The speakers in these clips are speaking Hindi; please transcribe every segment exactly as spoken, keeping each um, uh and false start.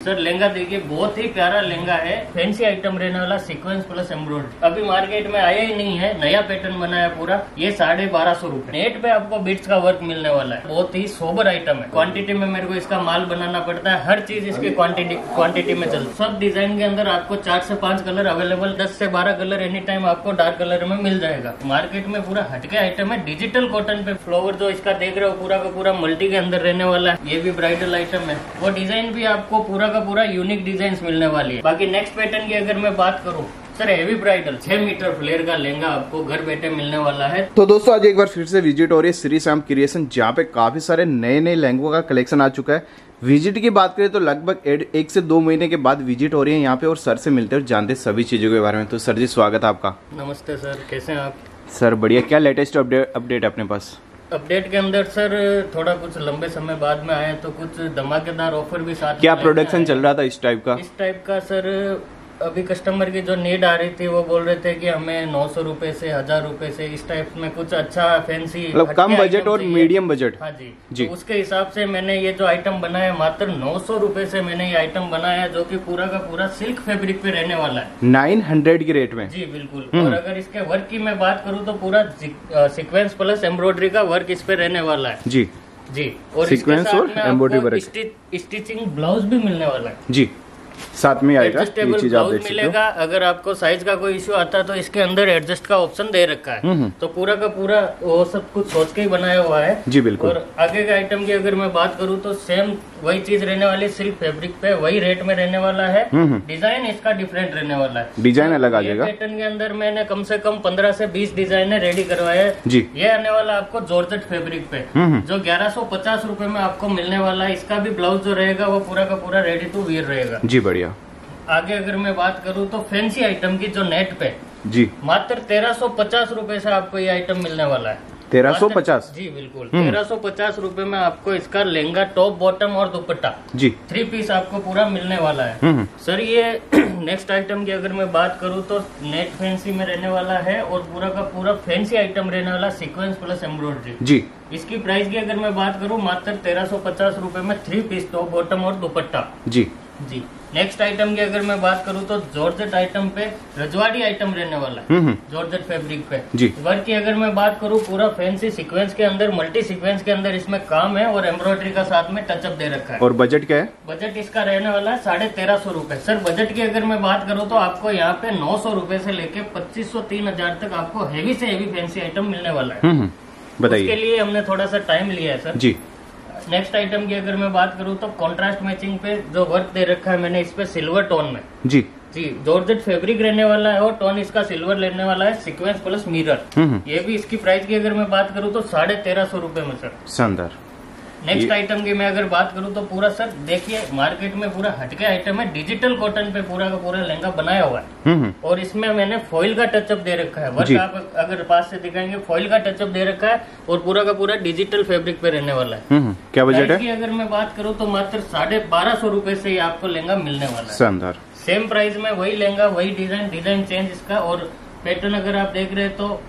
सर लहंगा देखिए बहुत ही प्यारा लहंगा है, फैंसी आइटम रहने वाला, सीक्वेंस प्लस एम्ब्रॉयडरी। अभी मार्केट में आया ही नहीं है, नया पैटर्न बनाया पूरा। ये साढ़े बारह सौ रूपये नेट पे आपको बीट्स का वर्क मिलने वाला है। बहुत ही सोबर आइटम है। क्वांटिटी में मेरे को इसका माल बनाना पड़ता है, हर चीज इसकी क्वांटिटी क्वांटिटी में चलती। सब डिजाइन के अंदर आपको चार से पांच कलर अवेलेबल, दस से बारह कलर एनी टाइम आपको डार्क कलर में मिल जाएगा। मार्केट में पूरा हटके आइटम है, डिजिटल कॉटन पे। फ्लावर जो इसका देख रहे हो पूरा का पूरा मल्टी के अंदर रहने वाला है। ये भी ब्राइडल आइटम है, वो डिजाइन भी आपको पूरा का पूरा यूनिक डिजाइन मिलने वाली है। बाकी नेक्स्ट पैटर्न की अगर मैं बात करूँ सर, हेवी ब्राइडल छह मीटर फ्लेयर का लहंगा आपको घर बैठे मिलने वाला है। तो दोस्तों आज एक बार फिर से विजिट हो रही है श्री श्याम क्रिएशन, जहाँ पे काफी सारे नए नए लहंगों का कलेक्शन आ चुका है। विजिट की बात करें तो लगभग एक से दो महीने के बाद विजिट हो रही है यहाँ पे, और सर से मिलते हैं और जानते हैं सभी चीजों के बारे में। तो सर जी स्वागत है आपका। नमस्ते सर, कैसे हैं आप? सर बढ़िया। क्या लेटेस्ट अपडेट अपडेट अपने पास? अपडेट के अंदर सर थोड़ा कुछ लंबे समय बाद में आए तो कुछ धमाकेदार ऑफर भी साथ। क्या प्रोडक्शन चल रहा था इस टाइप का? इस टाइप का सर अभी कस्टमर की जो नीड आ रही थी, वो बोल रहे थे कि हमें नौ सौ रूपये से हजार रूपये से इस टाइप में कुछ अच्छा फैंसी, मतलब कम बजट और मीडियम बजट। हाँ जी जी तो उसके हिसाब से मैंने ये जो आइटम बनाया, मात्र नौ सौ रूपये से मैंने ये आइटम बनाया, जो कि पूरा का पूरा सिल्क फैब्रिक पे रहने वाला है, नाइन हंड्रेड की रेट में। जी बिल्कुल। और अगर इसके वर्क की मैं बात करूँ तो पूरा सीक्वेंस प्लस एम्ब्रॉयडरी का वर्क इस पे रहने वाला है। जी जी और सीक्वेंस और एम्ब्रॉयडरी वर्क, स्टिचिंग ब्लाउज भी मिलने वाला है। जी साथ में आएगा, ये चीज आप देख सकते मिलेगा। अगर आपको साइज का कोई इश्यू आता है तो इसके अंदर एडजस्ट का ऑप्शन दे रखा है। तो पूरा का पूरा वो सब कुछ सोच के ही बनाया हुआ है। जी बिल्कुल। और आगे के आइटम की अगर मैं बात करूँ तो सेम वही चीज रहने वाली, सिल्क फैब्रिक पे वही रेट में रहने वाला है। डिजाइन इसका डिफरेंट रहने वाला है, डिजाइन अलग आ जाएगा। पैटर्न के अंदर मैंने कम से कम पंद्रह से बीस डिजाइन रेडी करवाए हैं। जी ये आने वाला आपको जॉर्जेट फैब्रिक पे, जो ग्यारह सौ पचास रूपये में आपको मिलने वाला है। इसका भी ब्लाउज जो रहेगा वो पूरा का पूरा रेडी टू वियर रहेगा। जी बढ़िया। आगे अगर मैं बात करूँ तो फैंसी आइटम की जो नेट पे जी मात्र तेरह सौ पचास रूपये से आपको ये आइटम मिलने वाला है। तेरह सौ पचास? जी बिल्कुल। तेरह सौ पचास रूपये में आपको इसका लहंगा, टॉप, बॉटम और दुपट्टा जी थ्री पीस आपको पूरा मिलने वाला है। सर ये नेक्स्ट आइटम की अगर मैं बात करूँ तो नेट फैंसी में रहने वाला है, और पूरा का पूरा फैंसी आइटम रहने वाला, सीक्वेंस प्लस एम्ब्रॉयडरी। जी इसकी प्राइस की अगर मैं बात करूँ मात्र तेरह सौ पचास रूपये में थ्री पीस, टॉप, बॉटम और दुपट्टा। जी जी नेक्स्ट आइटम की अगर मैं बात करूँ तो जॉर्जेट आइटम पे रजवाड़ी आइटम रहने वाला है, जॉर्जेट फैब्रिक पे। जी वर्क की अगर मैं बात करूँ पूरा फैंसी सीक्वेंस के अंदर, मल्टी सीक्वेंस के अंदर इसमें काम है, और एम्ब्रॉयडरी का साथ में टचअप दे रखा है। और बजट क्या है? बजट इसका रहने वाला है साढ़े तेरह सौ रूपये। सर बजट की अगर मैं बात करूँ तो आपको यहाँ पे नौ सौ रूपये से लेके पच्चीस सौ तीन हजार तक आपको हेवी से हेवी फैंसी आइटम मिलने वाला है। बताइए। उसके लिए हमने थोड़ा सा टाइम लिया है सर। जी नेक्स्ट आइटम की अगर मैं बात करूँ तो कॉन्ट्रास्ट मैचिंग पे जो वर्क दे रखा है मैंने, इस पे सिल्वर टोन में। जी जी जॉर्जेट फैब्रिक रहने वाला है, और टोन इसका सिल्वर लेने वाला है, सीक्वेंस प्लस मिरर। ये भी इसकी प्राइस की अगर मैं बात करूँ तो साढ़े तेरह सौ रूपये में सर। शानदार। नेक्स्ट आइटम की मैं अगर बात करूँ तो पूरा सर देखिए मार्केट में पूरा हटके आइटम है, डिजिटल कॉटन पे पूरा का पूरा लहंगा बनाया हुआ है। और इसमें मैंने फॉइल का टचअप दे रखा है। वर्क आप अगर पास से दिखाएंगे, फॉइल का टचअप दे रखा है, और पूरा का पूरा डिजिटल फैब्रिक पे रहने वाला है। क्या बजट है? अगर मैं बात करूँ तो मात्र साढ़े बारह सौ रूपये से ही आपको लहंगा मिलने वाला है। शानदार। सेम प्राइस में वही लहंगा, वही डिजाइन, डिजाइन चेंज इसका, और पैटर्न अगर आप देख रहे हैं तो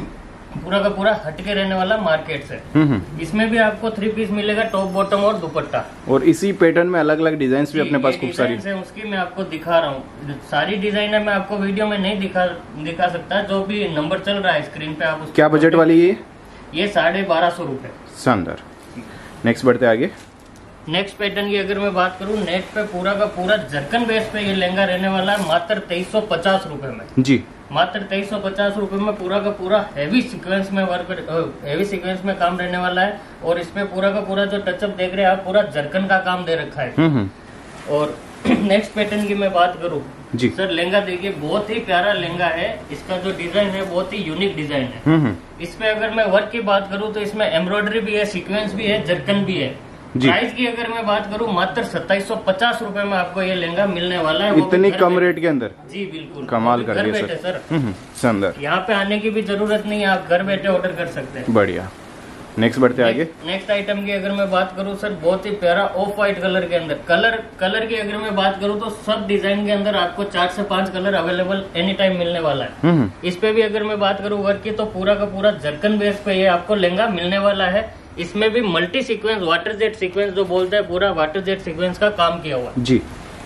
पूरा का पूरा हटके रहने वाला मार्केट से। इसमें भी आपको थ्री पीस मिलेगा, टॉप, बॉटम और दुपट्टा। और इसी पैटर्न में अलग अलग डिजाइन भी अपने पास खूब सारी है, उसकी मैं आपको दिखा रहा हूँ। सारी डिजाइन है, मैं आपको वीडियो में नहीं दिखा दिखा सकता। जो भी नंबर चल रहा है स्क्रीन पे आप। क्या बजट वाली ये? ये साढ़े बारह सौ रूपये। शानदार। नेक्स्ट बढ़ते आगे। नेक्स्ट पैटर्न की अगर मैं बात करूँ, नेट पे पूरा का पूरा जरकन बेस पे ये लहंगा रहने वाला है, मात्र तेईस सौ पचास रूपये में। जी मात्र तेईस सौ पचास रूपये में पूरा का पूरा हैवी सीक्वेंस में वर्क, हैवी सीक्वेंस में काम रहने वाला है। और इसमें पूरा का पूरा जो टचअप देख रहे हैं आप, पूरा जरकन का काम दे रखा है। और नेक्स्ट पैटर्न की मैं बात करूँ जी सर, लहंगा देखिए बहुत ही प्यारा लहंगा है। इसका जो डिजाइन है बहुत ही यूनिक डिजाइन है। इसमें अगर मैं वर्क की बात करूँ तो इसमें एम्ब्रॉयडरी भी है, सीक्वेंस भी है, जरकन भी है। प्राइस की अगर मैं बात करूँ मात्र सत्ताईस सौ पचास रूपये में आपको ये लहंगा मिलने वाला है। इतनी कम रेट के अंदर? जी बिल्कुल, कमाल कर घर बैठे सर। शानदार। यहाँ पे आने की भी जरूरत नहीं है, आप घर बैठे ऑर्डर कर सकते हैं। बढ़िया। नेक्स्ट बढ़ते आगे। नेक्स्ट आइटम की अगर मैं बात करूँ सर, बहुत ही प्यारा ऑफ व्हाइट कलर के अंदर, कलर कलर की अगर मैं बात करूँ तो सब डिजाइन के अंदर आपको चार से पांच कलर अवेलेबल एनी टाइम मिलने वाला है। इस पे भी अगर मैं बात करूँ वर्क की, तो पूरा का पूरा जरकन बेस पे ये आपको लहंगा मिलने वाला है। इसमें भी multi sequence, water jet sequence जो बोलते हैं, पूरा वाटर जेट सीक्वेंस का काम किया हुआ है। जी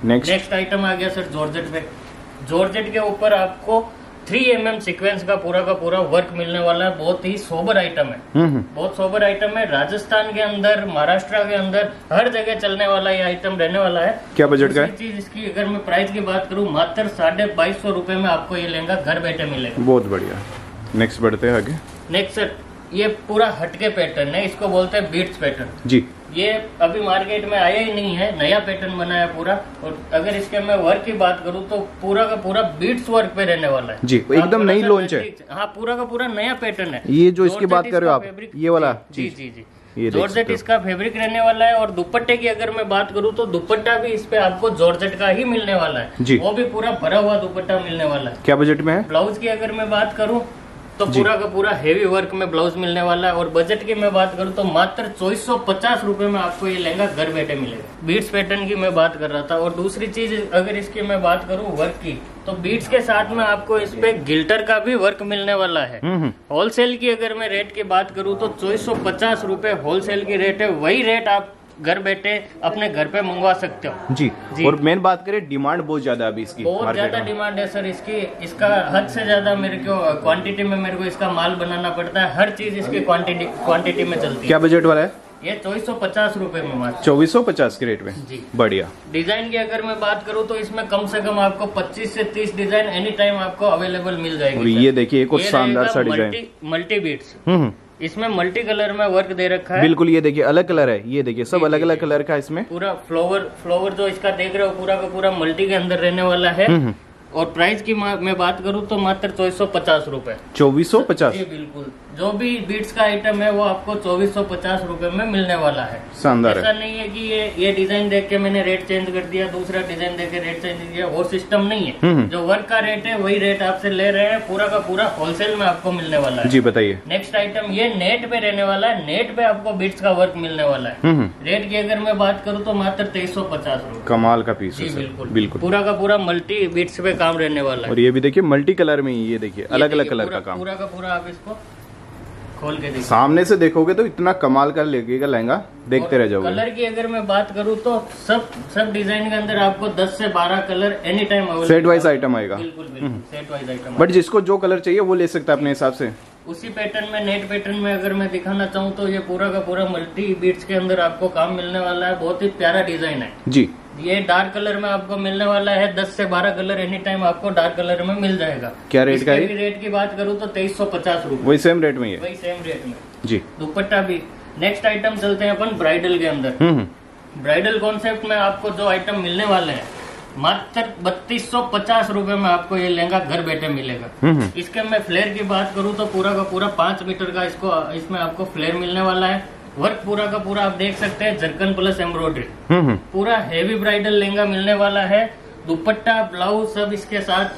नेक्स्ट नेक्स्ट आइटम आ गया सर जॉर्जेट पे। जॉर्जेट के ऊपर आपको थ्री एम एम सीक्वेंस का पूरा का पूरा वर्क मिलने वाला है। बहुत ही सोबर आइटम है, बहुत सोबर आइटम है। राजस्थान के अंदर, महाराष्ट्र के अंदर हर जगह चलने वाला ये आइटम रहने वाला है। क्या बजट का है? चीज इसकी अगर मैं प्राइस की बात करूँ, मात्र साढ़े बाईस सौ रूपये में आपको ये लहंगा घर बैठे मिलेगा। बहुत बढ़िया। नेक्स्ट बढ़ते हैं आगे। नेक्स्ट सर, ये पूरा हटके पैटर्न है, इसको बोलते हैं बीट्स पैटर्न जी। ये अभी मार्केट में आया ही नहीं है, नया पैटर्न बना है पूरा। और अगर इसके मैं वर्क की बात करूँ तो पूरा का पूरा बीट्स वर्क पे रहने वाला है जी। एकदम नई लॉन्च है। हाँ, पूरा का पूरा नया पैटर्न है। ये जो इसकी बात कर रहे हो आप, ये वाला? जी जी जी, जॉर्जेट इसका फैब्रिक रहने वाला है। और दुपट्टे की अगर मैं बात करूँ तो दुपट्टा भी इस पे आपको जॉर्जेट का ही मिलने वाला है जी। वो भी पूरा भरा हुआ दुपट्टा मिलने वाला है। क्या बजट में है? ब्लाउज की अगर मैं बात करूँ तो पूरा का पूरा हेवी वर्क में ब्लाउज मिलने वाला है। और बजट की मैं बात करूं तो मात्र चौबीस सौ पचास रूपये में आपको ये लहंगा घर बैठे मिलेगा। बीट्स पैटर्न की मैं बात कर रहा था। और दूसरी चीज अगर इसकी मैं बात करूं वर्क की, तो बीट्स के साथ में आपको इस पे गिल्टर का भी वर्क मिलने वाला है। होलसेल की अगर मैं रेट की बात करूँ तो चौबीस सौ पचास रूपये होलसेल की रेट है। वही रेट आप घर बैठे अपने घर पे मंगवा सकते हो जी, जी। और मेन बात करें, डिमांड बहुत ज्यादा अभी इसकी, बहुत ज्यादा डिमांड है सर इसकी। इसका हद से ज्यादा मेरे को क्वांटिटी में मेरे को इसका माल बनाना पड़ता है। हर चीज इसकी क्वांटिटी क्वांटिटी में चलती है। क्या बजट वाला है? ये चौबीस सौ पचास रूपये में मात्र चौबीस सौ पचास के रेट में जी। बढ़िया। डिजाइन की अगर मैं बात करूँ तो इसमें कम से कम आपको पच्चीस से तीस डिजाइन एनी टाइम आपको अवेलेबल मिल जाएगी। और ये देखिए एक और शानदार सा डिजाइन, मल्टी बीट्स, इसमें मल्टी कलर में वर्क दे रखा है। बिल्कुल, ये देखिए अलग कलर है, ये देखिए सब अलग अलग कलर का इसमें पूरा फ्लावर फ्लावर जो इसका देख रहे हो पूरा का पूरा मल्टी के अंदर रहने वाला है। और प्राइस की मैं बात करूं तो मात्र चौबीस सौ पचास रूपये चौबीस सौ पचास जी बिल्कुल। जो भी बीट्स का आइटम है वो आपको चौबीस सौ पचास रूपये में मिलने वाला है। शानदार है। ऐसा नहीं है कि ये ये डिजाइन देख के मैंने रेट चेंज कर दिया, दूसरा डिजाइन देख के रेट चेंज किया, वो सिस्टम नहीं है। जो वर्क का रेट है वही रेट आपसे ले रहे हैं। पूरा का पूरा होलसेल में आपको मिलने वाला है जी। बताइए। नेक्स्ट आइटम ये नेट पे रहने वाला है। नेट पे आपको बीट्स का वर्क मिलने वाला है। रेट की अगर मैं बात करूँ तो मात्र तेईस सौ पचास रूपये। कमाल का पीस है जी बिल्कुल बिल्कुल। पूरा का पूरा मल्टी बीट्स पे काम रहने वाला है। और ये भी देखिए मल्टी कलर में, ये देखिए अलग अलग कलर का काम। पूरा का पूरा आप इसको खोल के देखिए, सामने से देखोगे तो इतना कमाल का लगेगा लहंगा, देखते रह जाओगे। कलर की अगर मैं बात करूँ तो सब सब डिजाइन के अंदर आपको दस से बारह colour any time available, set wise item आएगा। बिल्कुल बिल्कुल सेट वाइज आइटम। बट जिसको जो कलर चाहिए वो ले सकता है अपने हिसाब से। उसी पैटर्न में, नेट पैटर्न में अगर मैं दिखाना चाहूँ तो ये पूरा का पूरा मल्टी बीट्स के अंदर आपको काम मिलने वाला है। बहुत ही प्यारा डिजाइन है जी। ये डार्क कलर में आपको मिलने वाला है। दस से बारह कलर एनी टाइम आपको डार्क कलर में मिल जाएगा। क्या रेट का है? रेट की बात करूँ तो तेईस सौ पचास रूपये। वही सेम रेट में ही है? वही सेम रेट में जी। दुपट्टा भी। नेक्स्ट आइटम चलते हैं अपन ब्राइडल के अंदर। ब्राइडल कॉन्सेप्ट में आपको जो आइटम मिलने वाले हैं मात्र बत्तीस सौ पचास रूपये में आपको ये लहंगा घर बैठे मिलेगा। इसके मैं फ्लेयर की बात करूँ तो पूरा का पूरा पांच मीटर का इसको इसमें आपको फ्लेयर मिलने वाला है। वर्क पूरा का पूरा आप देख सकते हैं, जरकन प्लस एम्ब्रॉयडरी, पूरा हेवी ब्राइडल लहंगा मिलने वाला है। दुपट्टा ब्लाउज सब इसके साथ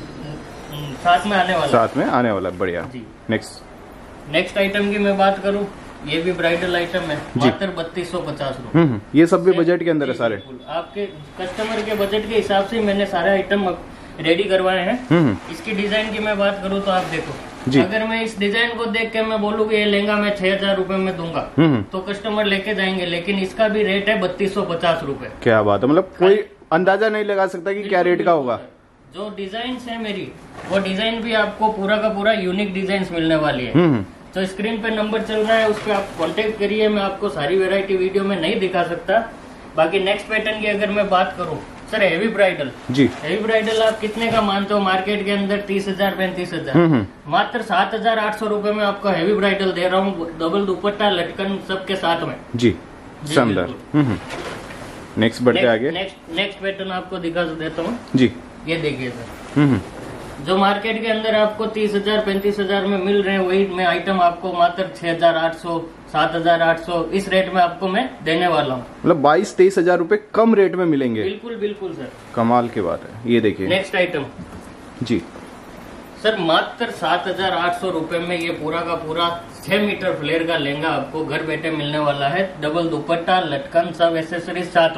साथ में आने वाला साथ में आने वाला बढ़िया जी। नेक्स्ट नेक्स्ट आइटम की मैं बात करूँ, ये भी ब्राइडल आइटम है, मात्र बत्तीस सौ पचास रूपये। ये सब भी बजट के अंदर है सारे? आपके कस्टमर के बजट के हिसाब से मैंने सारे आइटम रेडी करवाए हैं। इसकी डिजाइन की मैं बात करूँ तो आप देखो जी। अगर मैं इस डिजाइन को देख के मैं बोलूँ कि ये लहंगा मैं छह हजार रूपये में दूंगा तो कस्टमर लेके जाएंगे, लेकिन इसका भी रेट है बत्तीस सौ पचास रूपये। क्या बात है, मतलब कोई अंदाजा नहीं लगा सकता कि क्या रेट का होगा। जो डिजाइन है मेरी, वो डिजाइन भी आपको पूरा का पूरा यूनिक डिजाइन मिलने वाली है। तो स्क्रीन पे नंबर चल रहा है, उस पर आप कांटेक्ट करिए। मैं आपको सारी वैरायटी वीडियो में नहीं दिखा सकता। बाकी नेक्स्ट पैटर्न की अगर मैं बात करूँ सर, हेवी ब्राइडल जी। हेवी ब्राइडल आप कितने का मानते हो मार्केट के अंदर? तीस हजार पैंतीस हजार मात्र सात हजार आठ सौ रूपये में आपको हेवी ब्राइडल दे रहा हूँ। डबल दुपट्टा लटकन सबके साथ में जी। शानदार। नेक्स्ट बढ़ते आगे। नेक्स्ट नेक्स्ट पैटर्न आपको दिखा देता हूँ जी। ये देखिए सर, जो मार्केट के अंदर आपको तीस हजार पैंतीस हजार में मिल रहे हैं, वही मैं आइटम आपको मात्र छह हजार आठ सौ सात हजार आठ सौ इस रेट में आपको मैं देने वाला हूँ। मतलब बाईस तेईस हजार रूपए कम रेट में मिलेंगे। बिल्कुल बिल्कुल सर, कमाल की बात है। ये देखिए नेक्स्ट आइटम जी सर, मात्र सात हजार आठ सौ रूपये में ये पूरा का पूरा छह मीटर फ्लेयर का लहंगा आपको घर बैठे मिलने वाला है। डबल दुपट्टा लटकन सब एसेसरीज साथ में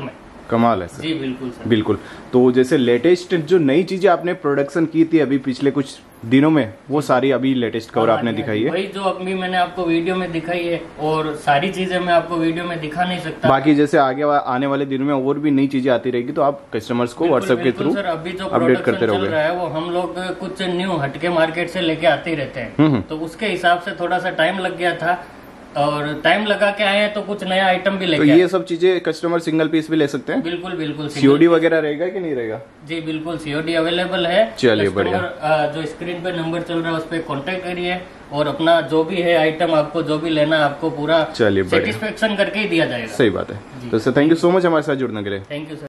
कमाल है सर। जी बिल्कुल सर। बिल्कुल। तो जैसे लेटेस्ट जो नई चीजें आपने प्रोडक्शन की थी अभी पिछले कुछ दिनों में, वो सारी अभी लेटेस्ट कवर आपने दिखाई है। वही जो अभी मैंने आपको वीडियो में दिखाई है, और सारी चीजें मैं आपको वीडियो में दिखा नहीं सकता। बाकी जैसे आगे आने वाले दिनों में और भी नई चीजें आती रहेगी तो आप कस्टमर्स को व्हाट्सएप के थ्रू सर, अभी जो अपडेट करते चल रहोगे। रहा है वो हम लोग कुछ न्यू हटके मार्केट से लेके आते ही रहते हैं, तो उसके हिसाब से थोड़ा सा टाइम लग गया था, और टाइम लगा के आए हैं तो कुछ नया आइटम भी तो लेके ये सब चीजें कस्टमर सिंगल पीस भी ले सकते हैं? बिल्कुल बिल्कुल। सीओडी वगैरह रहेगा कि नहीं रहेगा? जी बिल्कुल, सीओडी अवेलेबल है। चलिए बढ़िया। जो स्क्रीन पे नंबर चल रहा है उस पर कॉन्टेक्ट करिए, और अपना जो भी है आइटम आपको जो भी लेना है आपको पूरा चलिए सेटिस्फेक्शन करके ही दिया जाएगा। सही बात है। तो sir thank you so much हमारे साथ जुड़ने के लिए। Thank you sir.